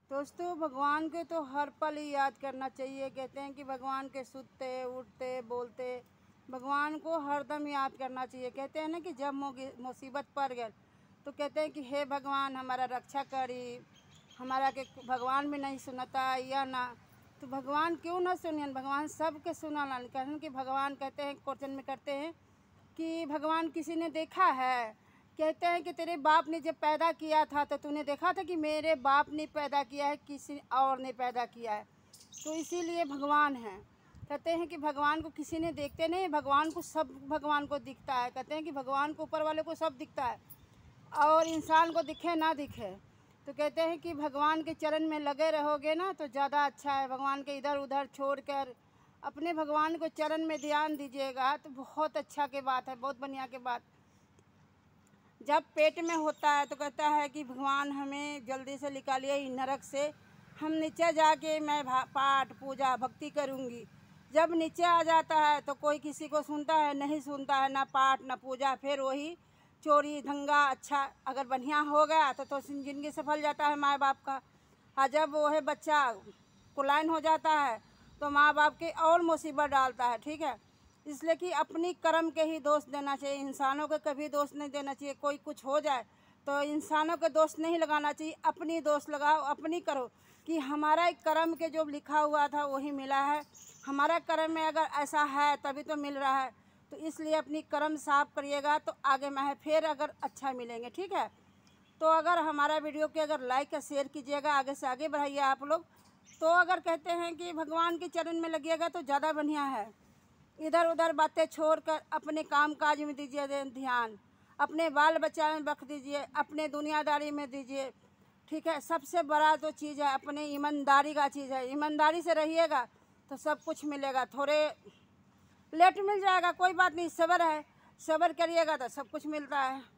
दोस्तों, भगवान के तो हर पल ही याद करना चाहिए। कहते हैं कि भगवान के सुनते उठते बोलते भगवान को हरदम याद करना चाहिए। कहते हैं ना कि जब मुसीबत पड़ गए तो कहते हैं कि हे भगवान हमारा रक्षा करी, हमारा के भगवान भी नहीं सुनता या ना, तो भगवान क्यों ना सुनियन, भगवान सबके सुनाना। कहते कि भगवान कहते हैं क्वेश्चन में करते हैं कि भगवान किसी ने देखा है। कहते हैं कि तेरे बाप ने जब पैदा किया था तो तूने देखा था कि मेरे बाप ने पैदा किया है, किसी और ने पैदा किया है, तो इसीलिए भगवान है। कहते हैं कि भगवान को किसी ने देखते नहीं, भगवान को सब भगवान को दिखता है। कहते हैं कि भगवान को ऊपर वाले को सब दिखता है और इंसान को दिखे ना दिखे। तो कहते हैं कि भगवान के चरण में लगे रहोगे ना तो ज़्यादा अच्छा है। भगवान के इधर उधर छोड़कर अपने भगवान को चरण में ध्यान दीजिएगा तो बहुत अच्छा के बात है, बहुत बढ़िया के बात। जब पेट में होता है तो कहता है कि भगवान हमें जल्दी से निकालिए इस नरक से, हम नीचे जाके मैं पाठ पूजा भक्ति करूँगी। जब नीचे आ जाता है तो कोई किसी को सुनता है नहीं सुनता है, ना पाठ ना पूजा, फिर वही चोरी धंगा। अच्छा अगर बढ़िया हो गया तो ज़िंदगी सफल जाता है माँ बाप का। और जब वह बच्चा कुलाइन हो जाता है तो माँ बाप के और मुसीबत डालता है। ठीक है, इसलिए कि अपनी कर्म के ही दोष देना चाहिए, इंसानों के कभी दोष नहीं देना चाहिए। कोई कुछ हो जाए तो इंसानों के दोष नहीं लगाना चाहिए, अपनी दोष लगाओ, अपनी करो कि हमारा कर्म के जो लिखा हुआ था वही मिला है। हमारा कर्म में अगर ऐसा है तभी तो मिल रहा है, तो इसलिए अपनी कर्म साफ करिएगा तो आगे में है फिर अगर अच्छा मिलेंगे। ठीक है, तो अगर हमारा वीडियो के अगर लाइक और शेयर कीजिएगा, आगे से आगे बढ़ाइए आप लोग। तो अगर कहते हैं कि भगवान के चरण में लगिएगा तो ज़्यादा बढ़िया है। इधर उधर बातें छोड़कर अपने काम काज में दीजिए ध्यान, अपने बाल बच्चा में रख दीजिए, अपने दुनियादारी में दीजिए। ठीक है, सबसे बड़ा तो चीज़ है अपने ईमानदारी का चीज़ है। ईमानदारी से रहिएगा तो सब कुछ मिलेगा। थोड़े लेट मिल जाएगा कोई बात नहीं, सब्र है, सब्र करिएगा तो सब कुछ मिलता है।